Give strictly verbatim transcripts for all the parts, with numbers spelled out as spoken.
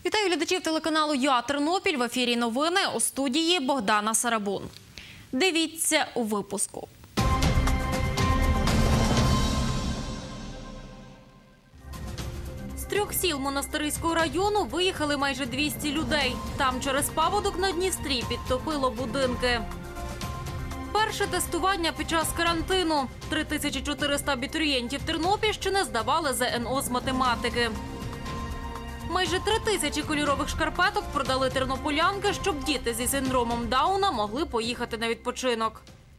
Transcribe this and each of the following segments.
Вітаю глядачів телеканалу ЮА Тернопіль. В ефірі новини, у студії Богдана Сарабун. Дивіться у випуску. З трьох сіл Монастириського району виїхали майже двісті людей. Там через паводок на Дністрі підтопило будинки. Перше тестування під час карантину. три тисячі чотириста абітурієнтів Тернопільщини здавали зе ен о з математики. Майже три тисячі кольорових шкарпеток продали тернополянки, щоб діти зі синдромом Дауна могли поїхати на відпочинок.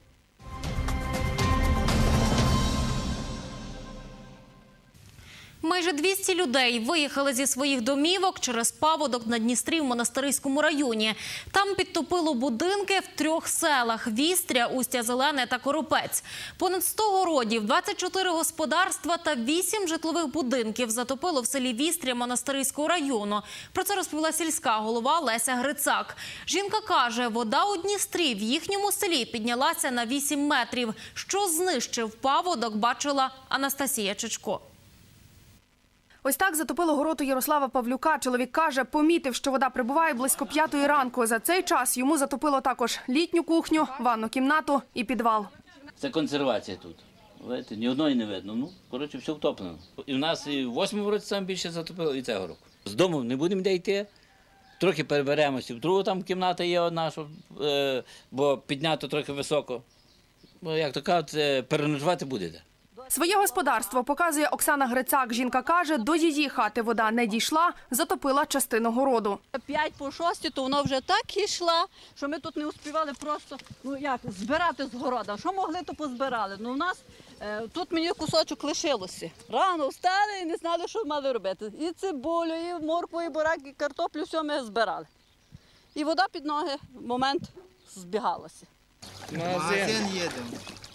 Майже двісті людей виїхали зі своїх домівок через паводок на Дністрі в Монастириському районі. Там підтопило будинки в трьох селах – Вістря, Устя-Зелене та Коропець. Понад сто городів, двадцять чотири господарства та вісім житлових будинків затопило в селі Вістря Монастириського району. Про це розповіла сільська голова Леся Грицак. Жінка каже, вода у Дністрі в їхньому селі піднялася на вісім метрів. Що знищив паводок, бачила Анастасія Чичко. Ось так затопило город у Ярослава Павлюка. Чоловік каже, помітив, що вода прибуває близько п'ятої ранку. За цей час йому затопило також літню кухню, ванну кімнату і підвал. Це консервація тут. Видите, ні одної не видно. Ну, коротше, все втоплено. І в нас і в восьмому році саме більше затопило, і цього року. З дому не будемо де йти, трохи переберемося. В другу там кімната є одна, щоб, е, бо піднято трохи високо. Бо, як то кажуть, переночувати будете. Своє господарство показує Оксана Грицак. Жінка каже, до її хати вода не дійшла, затопила частину городу. П'ять по шості, то воно вже так йшла, що ми тут не успівали просто, ну як, збирати з города. Що могли, то позбирали. Ну, у нас е, тут мені кусочок лишилося. Рано встали і не знали, що мали робити. І цибулю, і моркву, і бурак, і картоплю, все ми збирали. І вода під ноги в момент збігалася. Магазин їдемо.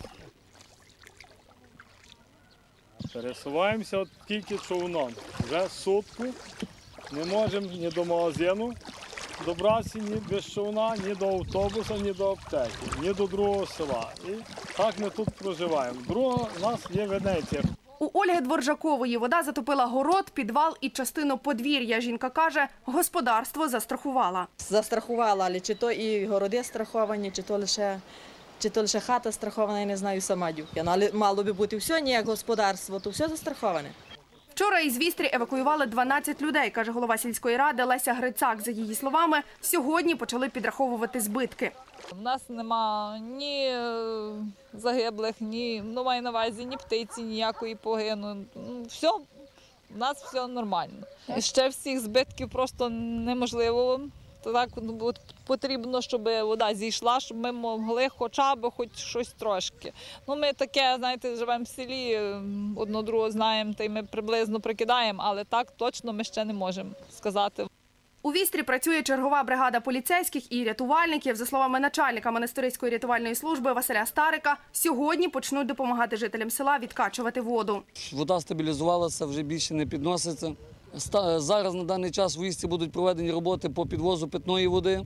Пересуваємося от тільки човном. Вже сутку не можемо ні до магазину добратися, ні без човна, ні до автобуса, ні до аптеки, ні до другого села. І так ми тут проживаємо. Друга у нас є Венеція. У Ольги Дворжакової вода затопила город, підвал і частину подвір'я. Жінка каже, господарство застрахувала. Застрахувала, але чи то і городи страховані, чи то лише... Чи то лише хата страхована, я не знаю, сама дюкя. Але мало би бути все, ніяк господарство, то все застраховане. Вчора із Вістрі евакуювали дванадцять людей, каже голова сільської ради Леся Грицак. За її словами, сьогодні почали підраховувати збитки. У нас нема ні загиблих, ні, ну, маю на увазі, ні птиці, ніякої погину. Все, у нас все нормально. Ще всіх збитків просто неможливо. Так потрібно, щоб вода зійшла, щоб ми могли хоча б хоч щось трошки. Ну, ми таке, знаєте, живемо в селі, одно другого знаємо, та й ми приблизно прикидаємо, але так точно ми ще не можемо сказати. У Вістрі працює чергова бригада поліцейських і рятувальників. За словами начальника Монастириської рятувальної служби Василя Старика, сьогодні почнуть допомагати жителям села відкачувати воду. Вода стабілізувалася, вже більше не підноситься. Зараз на даний час в Вістрі будуть проведені роботи по підвозу питної води.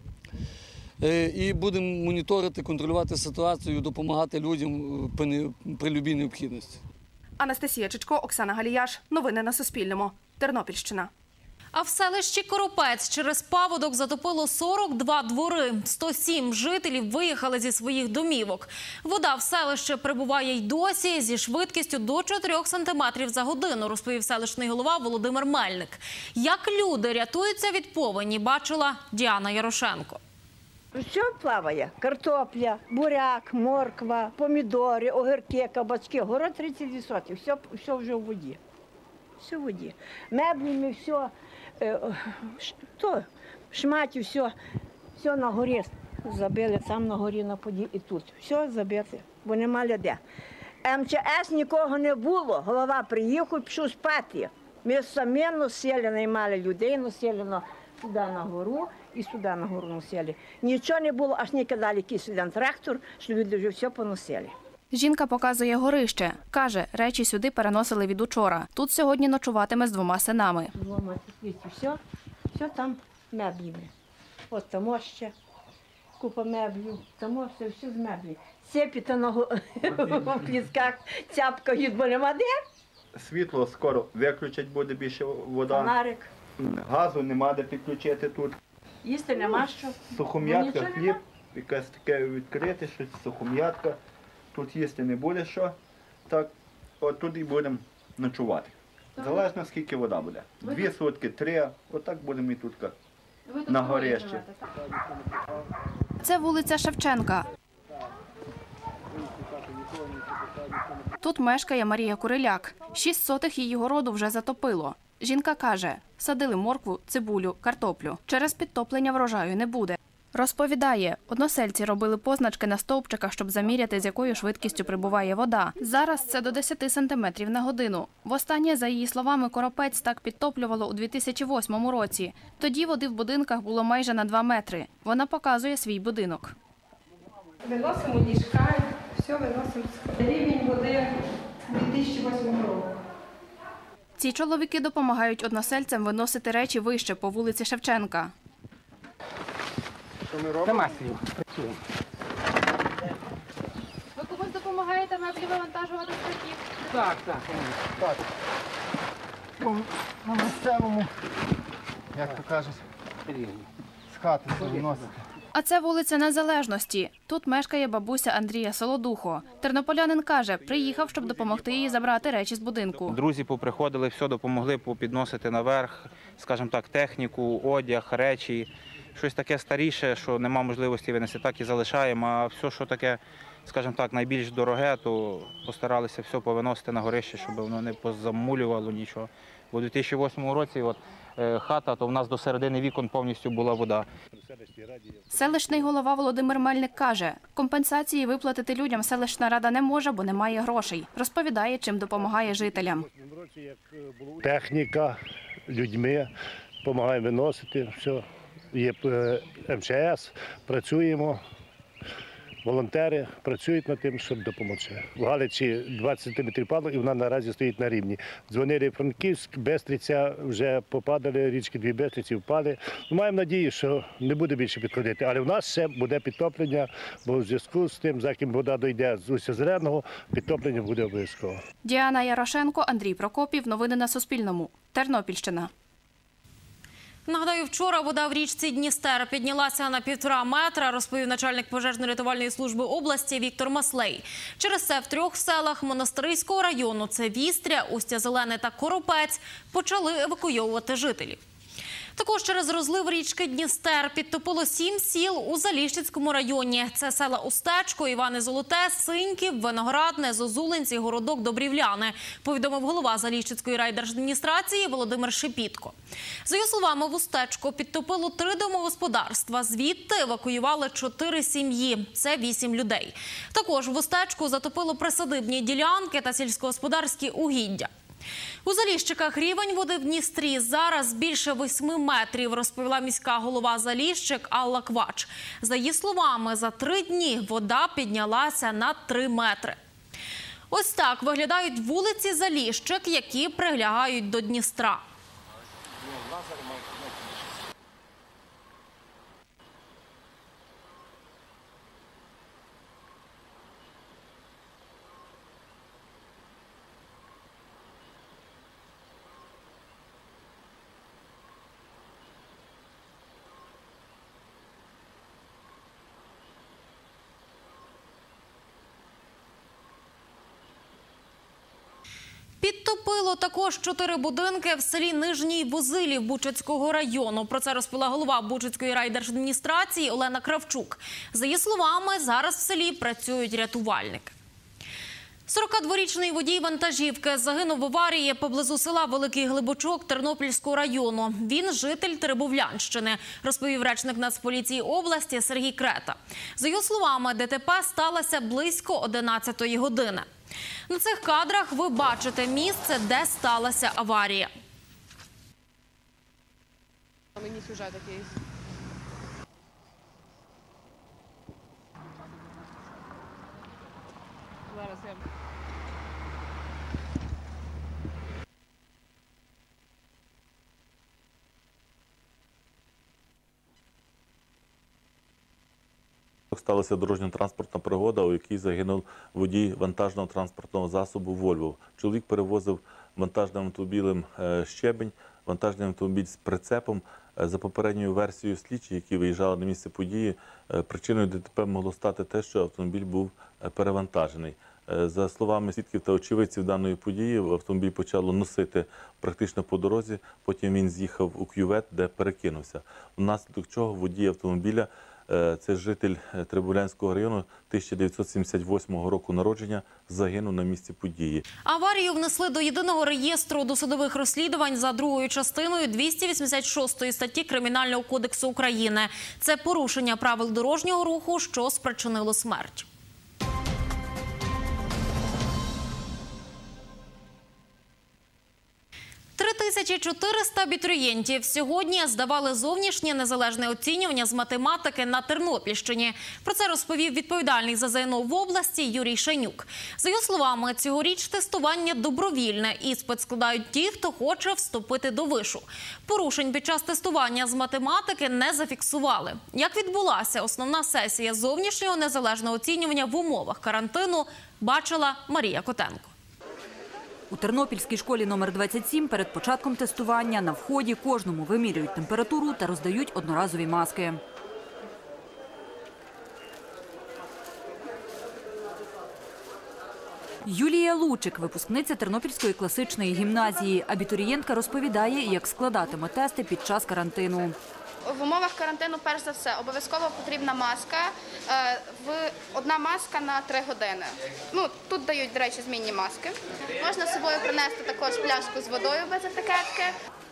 І будемо моніторити, контролювати ситуацію, допомагати людям при будь-якій необхідності. Анастасія Чичко, Оксана Галіяш. Новини на Суспільному. Тернопільщина. А в селищі Коропець через паводок затопило сорок два двори. сто сім жителів виїхали зі своїх домівок. Вода в селище прибуває й досі зі швидкістю до чотирьох сантиметрів за годину, розповів селищний голова Володимир Мельник. Як люди рятуються від повені, бачила Діана Ярошенко. Все плаває. Картопля, буряк, морква, помідори, огірки, кабачки. Город тридцять відсотків. Все, все вже в воді. Все в воді. Меблі ми все, то, шматі, все, все на горі забили, там на горі, на поді і тут. Все забити, бо нема де. ем че ес нікого не було, голова приїхав, пішов спати. Ми самі носили, наймали людей, носили сюди на гору і сюди на гору носили. Нічого не було, аж не казали, який сюди трактор, що люди вже все поносили. Жінка показує горище. Каже, речі сюди переносили від учора. Тут сьогодні ночуватиме з двома синами. Двома, все, все там меблі. От там ще купа меблів, там все, все з меблі. Сепіта на в клісках, цяпкають, бо нема де. Світло скоро виключать, буде більше вода. Фонарик. Газу нема де підключити тут. Їсти нема що. Сухом'ятка, Нічого хліб, якась таке відкрите, щось сухом'ятка. Тут їсти не буде що. Так, от тут і будемо ночувати. Залежно скільки вода буде. Дві сутки, три, отак будемо і тут на горищі. Це вулиця Шевченка. Тут мешкає Марія Куриляк. Шість сотих її городу вже затопило. Жінка каже, садили моркву, цибулю, картоплю. Через підтоплення врожаю не буде. Розповідає, односельці робили позначки на стовпчиках, щоб заміряти, з якою швидкістю прибуває вода. Зараз це до десяти сантиметрів на годину. Востаннє, за її словами, Коропець так підтоплювало у дві тисячі восьмому році. Тоді води в будинках було майже на два метри. Вона показує свій будинок. Виносимо ліжка, все виносимо. Рівень води дві тисячі восьмого року. Ці чоловіки допомагають односельцям виносити речі вище по вулиці Шевченка. Нема слів. Працюємо. Ви комусь допомагаєте меблі вивантажувати з таких? Так, так. так. На місцевому, як то кажуть, з хати це виносити. А це вулиця Незалежності. Тут мешкає бабуся Андрія Солодухо. Тернополянин каже, приїхав, щоб допомогти їй забрати речі з будинку. Друзі поприходили, все допомогли попідносити наверх, скажімо так, техніку, одяг, речі. Щось таке старіше, що нема можливості винести, так і залишаємо. А все, що таке, скажімо так, найбільш дороге, то постаралися все повиносити на горище, щоб воно не позамулювало нічого. Бо у дві тисячі восьмому році от, е, хата, то в нас до середини вікон повністю була вода. Селищний голова Володимир Мельник каже, компенсації виплатити людям селищна рада не може, бо немає грошей. Розповідає, чим допомагає жителям. Техніка, людьми, допомагає виносити, все. Є ем че ес, працюємо, волонтери працюють над тим, щоб допомогти. В Галичі двадцять сантиметрів падало, і вона наразі стоїть на рівні. Дзвонили Франківськ, Бестриця, вже попадали, річки дві Бестриці впали. Маємо надію, що не буде більше підходити, але в нас ще буде підтоплення, бо в зв'язку з тим, за яким вода дойде з устя Зеленого, підтоплення буде обов'язково. Діана Ярошенко, Андрій Прокопів. Новини на Суспільному. Тернопільщина. Нагадаю, вчора вода в річці Дністер піднялася на півтора метра, розповів начальник пожежно-рятувальної служби області Віктор Маслей. Через це в трьох селах Монастириського району – це Вістря, Устя-Зелене та Коропець – почали евакуйовувати жителів. Також через розлив річки Дністер підтопило сім сіл у Заліщицькому районі. Це села Устечко, Іване Золоте, Синьків, Виноградне, Зозулинці, Городок, Добрівляне, повідомив голова Заліщицької райдержадміністрації Володимир Шепітко. За його словами, в Устечко підтопило три домогосподарства. Звідти евакуювали чотири сім'ї. Це вісім людей. Також в Устечку затопило присадибні ділянки та сільськогосподарські угіддя. У Заліщиках рівень води в Дністрі зараз більше восьми метрів, розповіла міська голова Заліщик Алла Квач. За її словами, за три дні вода піднялася на три метри. Ось так виглядають вулиці Заліщик, які прилягають до Дністра. Підтопило також чотири будинки в селі Нижній Возилів Бучацького району. Про це розповіла голова Бучацької райдержадміністрації Олена Кравчук. За її словами, зараз в селі працюють рятувальники. сорокадворічний водій вантажівки загинув в аварії поблизу села Великий Глибочок Тернопільського району. Він житель Теребовлянщини, розповів речник Нацполіції області Сергій Крета. За його словами, де те пе сталося близько одинадцятої години. На цих кадрах ви бачите місце, де сталася аварія. Мені сюжет якийсь. Зараз я... Сталася дорожньо-транспортна пригода, у якій загинув водій вантажного транспортного засобу «Вольво». Чоловік перевозив вантажним автомобілем щебень, вантажний автомобіль з прицепом. За попередньою версією слідчих, які виїжджали на місце події, причиною ДТП могло стати те, що автомобіль був перевантажений. За словами свідків та очевидців даної події, автомобіль почало носити практично по дорозі, потім він з'їхав у кювет, де перекинувся. Внаслідок чого водій автомобіля, це житель Трибулянського району, тисяча дев'ятсот сімдесят восьмого року народження, загинув на місці події. Аварію внесли до єдиного реєстру досудових розслідувань за другою частиною двісті вісімдесят шостої статті Кримінального кодексу України. Це порушення правил дорожнього руху, що спричинило смерть. три тисячі чотириста абітурієнтів сьогодні здавали зовнішнє незалежне оцінювання з математики на Тернопільщині. Про це розповів відповідальний за ЗНО в області Юрій Шайнюк. За його словами, цьогоріч тестування добровільне. Іспит складають ті, хто хоче вступити до вишу. Порушень під час тестування з математики не зафіксували. Як відбулася основна сесія зовнішнього незалежного оцінювання в умовах карантину, бачила Марія Котенко. У Тернопільській школі номер двадцять сім перед початком тестування на вході кожному вимірюють температуру та роздають одноразові маски. Юлія Лучик – випускниця Тернопільської класичної гімназії. Абітурієнтка розповідає, як складатиме тести під час карантину. В умовах карантину, перш за все, обов'язково потрібна маска. Одна маска на три години. Ну, тут дають, до речі, змінні маски. Можна з собою принести також пляшку з водою без етикетки.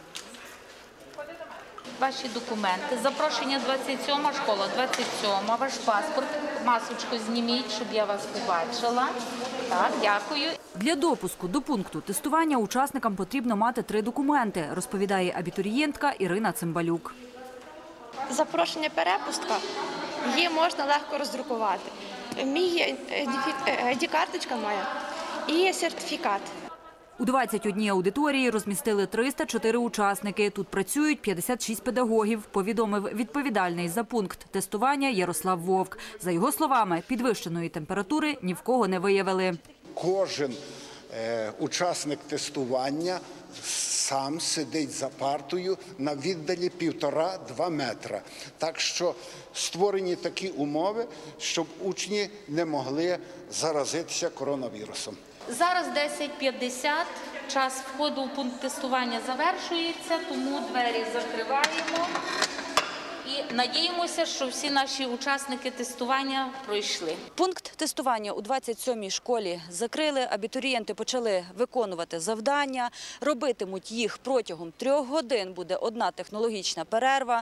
Ваші документи, запрошення двадцять сьома школа, двадцять сьома, ваш паспорт, масочку зніміть, щоб я вас побачила. Так, дякую. Для допуску до пункту тестування учасникам потрібно мати три документи, розповідає абітурієнтка Ірина Цимбалюк. Запрошення перепустка, її можна легко роздрукувати. Мій ай ді-карточка моя і сертифікат. У двадцять одній аудиторії розмістили триста чотири учасники. Тут працюють п'ятдесят шість педагогів, повідомив відповідальний за пункт тестування Ярослав Вовк. За його словами, підвищеної температури ні в кого не виявили. Кожен е, учасник тестування сам сидить за партою на віддалі півтора-два метра. Так що створені такі умови, щоб учні не могли заразитися коронавірусом. Зараз десять п'ятдесят, час входу в пункт тестування завершується, тому двері закриваємо і надіємося, що всі наші учасники тестування пройшли. Пункт тестування у двадцять сьомій школі закрили, абітурієнти почали виконувати завдання, робитимуть їх протягом трьох годин, буде одна технологічна перерва.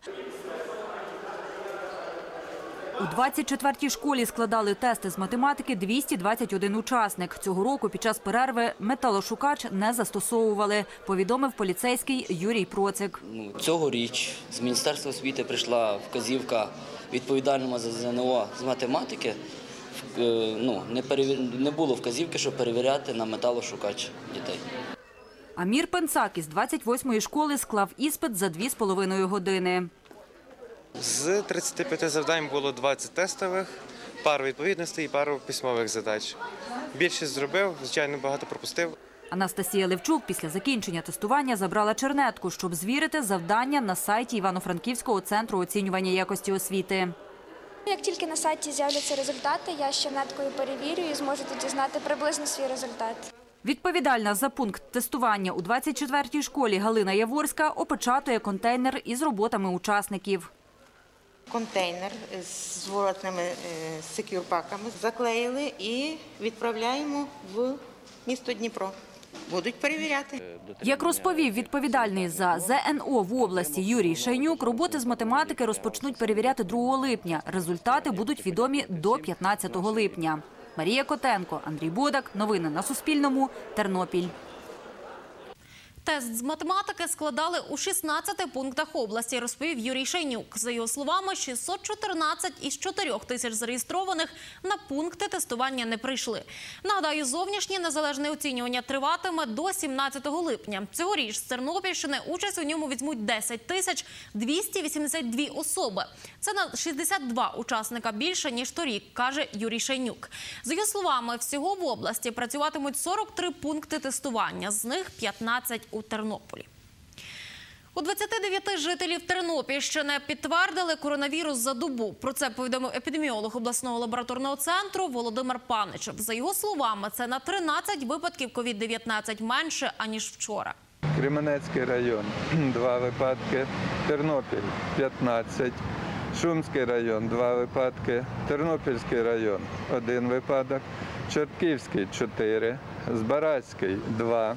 У двадцять четвертій школі складали тести з математики двісті двадцять один учасник. Цього року під час перерви металошукач не застосовували, повідомив поліцейський Юрій Процик. Цьогоріч з Міністерства освіти прийшла вказівка відповідальному за ЗНО з математики. Ну, не, перевір... не було вказівки, щоб перевіряти на металошукач дітей. Амір Пенцак із двадцять восьмої школи склав іспит за дві з половиною години. З тридцяти п'яти завдань було двадцять тестових, пару відповідностей і пару письмових задач. Більшість зробив, звичайно, багато пропустив. Анастасія Левчук після закінчення тестування забрала чернетку, щоб звірити завдання на сайті Івано-Франківського центру оцінювання якості освіти. Як тільки на сайті з'являться результати, я з чернеткою перевірю і зможу тоді знати приблизно свій результат. Відповідальна за пункт тестування у двадцять четвертій школі Галина Яворська опечатує контейнер із роботами учасників. Контейнер з зворотними секюрпаками заклеїли і відправляємо в місто Дніпро. Будуть перевіряти. Як розповів відповідальний за ЗНО в області Юрій Шайнюк, роботи з математики розпочнуть перевіряти другого липня. Результати будуть відомі до п'ятнадцятого липня. Марія Котенко, Андрій Бодак. Новини на Суспільному. Тернопіль. Тест з математики складали у шістнадцяти пунктах області, розповів Юрій Шайнюк. За його словами, шістсот чотирнадцять із чотирьох тисяч зареєстрованих на пункти тестування не прийшли. Нагадаю, зовнішнє незалежне оцінювання триватиме до сімнадцятого липня. Цьогоріч з Тернопільщини участь у ньому візьмуть десять тисяч двісті вісімдесят дві особи. Це на шістдесят два учасника більше, ніж торік, каже Юрій Шайнюк. За його словами, всього в області працюватимуть сорок три пункти тестування, з них п'ятнадцять у Тернополі. У двадцяти дев'яти жителів Тернопільщини підтвердили коронавірус за добу. Про це повідомив епідеміолог обласного лабораторного центру Володимир Паничев. За його словами, це на тринадцять випадків ковід дев'ятнадцять менше, аніж вчора. Кременецький район – два випадки, Тернопіль – п'ятнадцять, Шумський район – два випадки, Тернопільський район – один випадок, Чортківський – чотири, Збаразький – два.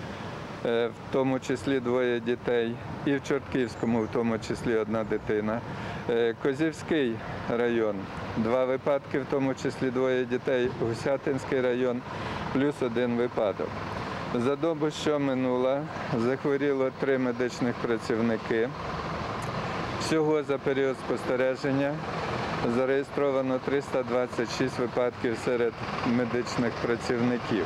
В тому числі двоє дітей, і в Чортківському в тому числі одна дитина. Козівський район, два випадки, в тому числі двоє дітей, Гусятинський район, плюс один випадок. За добу, що минула, захворіло три медичних працівники. Всього за період спостереження зареєстровано триста двадцять шість випадків серед медичних працівників.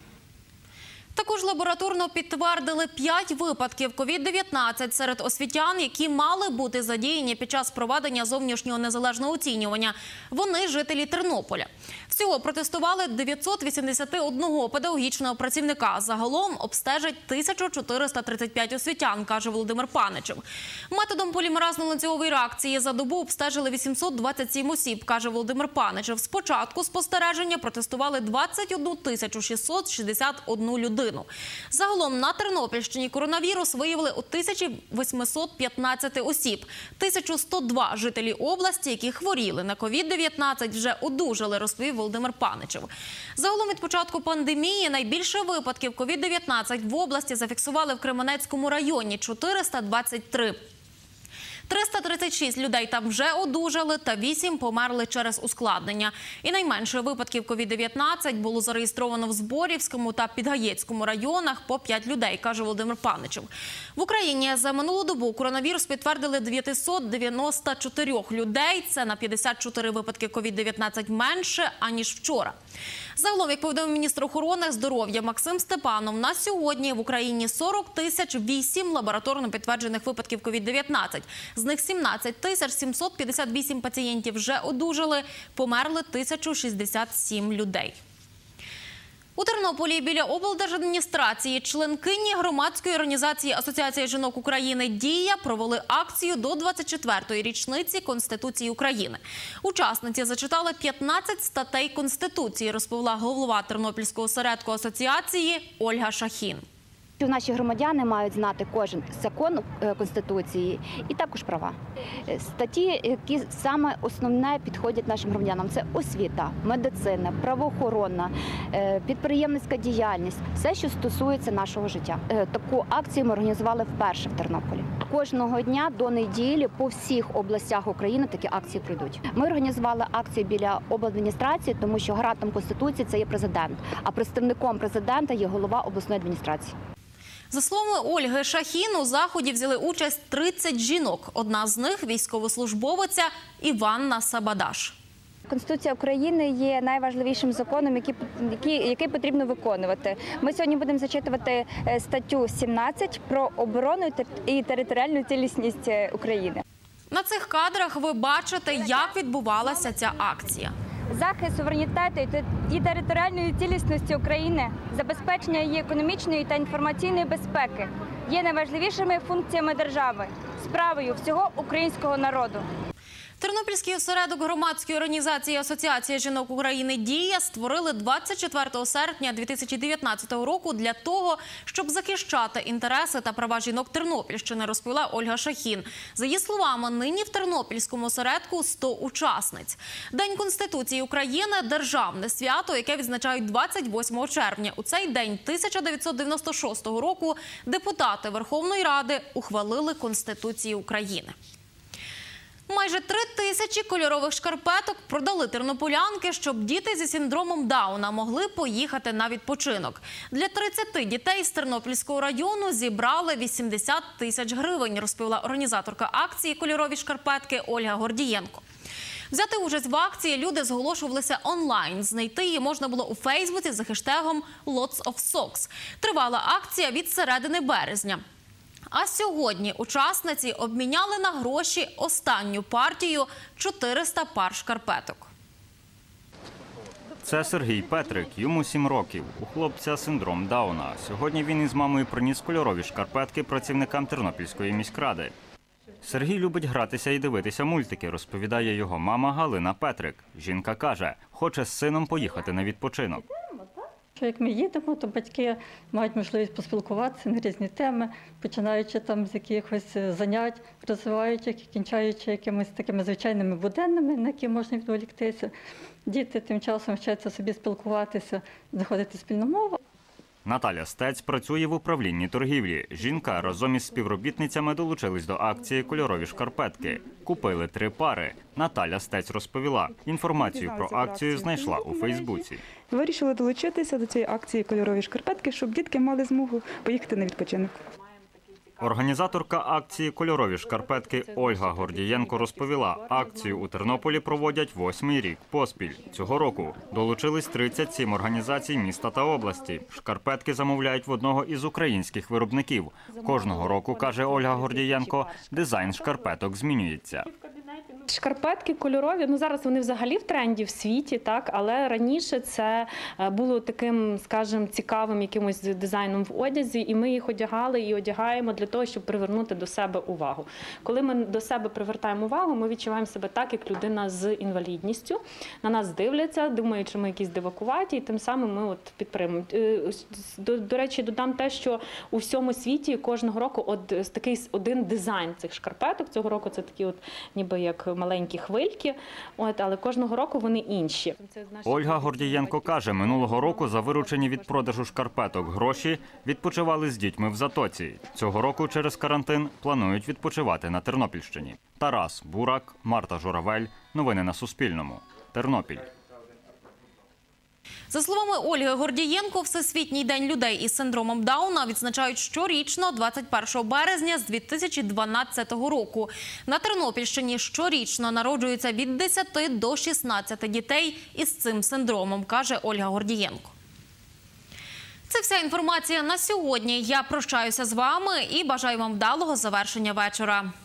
Також лабораторно підтвердили п'ять випадків ковід дев'ятнадцять серед освітян, які мали бути задіяні під час проведення зовнішнього незалежного оцінювання. Вони – жителі Тернополя. Всього протестували дев'ятсот вісімдесят один педагогічного працівника. Загалом обстежать тисячу чотириста тридцять п'ять освітян, каже Володимир Паничев. Методом полімеразно-ланцюгової реакції за добу обстежили вісімсот двадцять сім осіб, каже Володимир Паничев. Спочатку спостереження протестували двадцять одну тисячу шістсот шістдесят одну людину. Загалом на Тернопільщині коронавірус виявили у тисячі восьмисот п'ятнадцяти осіб. тисяча сто два жителі області, які хворіли на ковід дев'ятнадцять, вже одужали, розповів Володимир Паничев. Загалом від початку пандемії найбільше випадків ковід дев'ятнадцять в області зафіксували в Кременецькому районі – чотириста двадцять три. триста тридцять шість людей там вже одужали та вісім померли через ускладнення. І найменше випадків ковід дев'ятнадцять було зареєстровано в Зборівському та Підгаєцькому районах по п'ять людей, каже Володимир Паничев. В Україні за минулу добу коронавірус підтвердили дев'ятсот дев'яносто чотири людей. Це на п'ятдесят чотири випадки ковід дев'ятнадцять менше, аніж вчора. Загалом, як повідомив міністр охорони здоров'я Максим Степанов, на сьогодні в Україні сорок тисяч вісім лабораторно підтверджених випадків ковід дев'ятнадцять. З них сімнадцять тисяч сімсот п'ятдесят вісім пацієнтів вже одужали, померли тисяча шістдесят сім людей. У Тернополі біля облдержадміністрації членкині громадської організації Асоціація жінок України «Дія» провели акцію до двадцять четвертої річниці Конституції України. Учасниці зачитали п'ятнадцять статей Конституції, розповіла голова Тернопільського осередку асоціації Ольга Шахін. Наші громадяни мають знати кожен закон Конституції і також права. Статті, які саме основне підходять нашим громадянам – це освіта, медицина, правоохоронна, підприємницька діяльність – все, що стосується нашого життя. Таку акцію ми організували вперше в Тернополі. Кожного дня до неділі по всіх областях України такі акції пройдуть. Ми організували акцію біля обладміністрації, тому що гарантом Конституції – це є президент, а представником президента є голова обласної адміністрації. За словами Ольги Шахін, у заході взяли участь тридцять жінок. Одна з них – військовослужбовиця Іванна Сабадаш. Конституція України є найважливішим законом, який, який, який потрібно виконувати. Ми сьогодні будемо зачитувати статтю сімнадцять про оборону і територіальну цілісність України. На цих кадрах ви бачите, як відбувалася ця акція. Захист суверенітету і територіальної цілісності України, забезпечення її економічної та інформаційної безпеки є найважливішими функціями держави, справою всього українського народу. Тернопільський осередок громадської організації Асоціація жінок України «Дія» створили двадцять четвертого серпня дві тисячі дев'ятнадцятого року для того, щоб захищати інтереси та права жінок Тернопільщини, розповіла Ольга Шахін. За її словами, нині в Тернопільському осередку сто учасниць. День Конституції України – державне свято, яке відзначають двадцять восьмого червня. У цей день тисяча дев'ятсот дев'яносто шостого року депутати Верховної Ради ухвалили Конституцію України. Майже три тисячі кольорових шкарпеток продали тернополянки, щоб діти зі синдромом Дауна могли поїхати на відпочинок. Для тридцяти дітей з Тернопільського району зібрали вісімдесят тисяч гривень, розповіла організаторка акції «Кольорові шкарпетки» Ольга Гордієнко. Взяти участь в акції люди зголошувалися онлайн. Знайти її можна було у Фейсбуці за хештегом «Lots of Socks». Тривала акція від середини березня. А сьогодні учасниці обміняли на гроші останню партію – чотириста пар шкарпеток. Це Сергій Петрик, йому сім років. У хлопця синдром Дауна. Сьогодні він із мамою приніс кольорові шкарпетки працівникам Тернопільської міськради. Сергій любить гратися і дивитися мультики, розповідає його мама Галина Петрик. Жінка каже, хоче з сином поїхати на відпочинок. Як ми їдемо, то батьки мають можливість поспілкуватися на різні теми, починаючи там з якихось занять, розвиваючи, кінчаючи якимись такими звичайними буденними, на які можна відволіктися. Діти тим часом вчаться собі спілкуватися, знаходити спільну мову. Наталя Стець працює в управлінні торгівлі. Жінка разом із співробітницями долучились до акції «Кольорові шкарпетки». Купили три пари. Наталя Стець розповіла, інформацію про акцію знайшла у Фейсбуці. Вирішили долучитися до цієї акції «Кольорові шкарпетки», щоб дітки мали змогу поїхати на відпочинок. Організаторка акції «Кольорові шкарпетки» Ольга Гордієнко розповіла, акцію у Тернополі проводять восьмий рік поспіль. Цього року долучились тридцять сім організацій міста та області. Шкарпетки замовляють в одного із українських виробників. Кожного року, каже Ольга Гордієнко, дизайн шкарпеток змінюється. Шкарпетки кольорові, ну зараз вони взагалі в тренді в світі, так, але раніше це було таким, скажімо, цікавим якимось дизайном в одязі, і ми їх одягали і одягаємо для того, щоб привернути до себе увагу. Коли ми до себе привертаємо увагу, ми відчуваємо себе так, як людина з інвалідністю. На нас дивляться, думають, що ми якісь дивакуваті, і тим самим ми от підтримуємо. До, до речі, додам те, що у всьому світі кожного року от такий один дизайн цих шкарпеток. Цього року це такі от ніби як маленькі хвильки, от, але кожного року вони інші. Ольга Гордієнко каже, минулого року за виручені від продажу шкарпеток гроші відпочивали з дітьми в Затоці. Цього року через карантин планують відпочивати на Тернопільщині. Тарас Бурак, Марта Журавель. Новини на Суспільному. Тернопіль. За словами Ольги Гордієнко, Всесвітній день людей із синдромом Дауна відзначають щорічно двадцять першого березня з дві тисячі дванадцятого року. На Тернопільщині щорічно народжується від десяти до шістнадцяти дітей із цим синдромом, каже Ольга Гордієнко. Це вся інформація на сьогодні. Я прощаюся з вами і бажаю вам вдалого завершення вечора.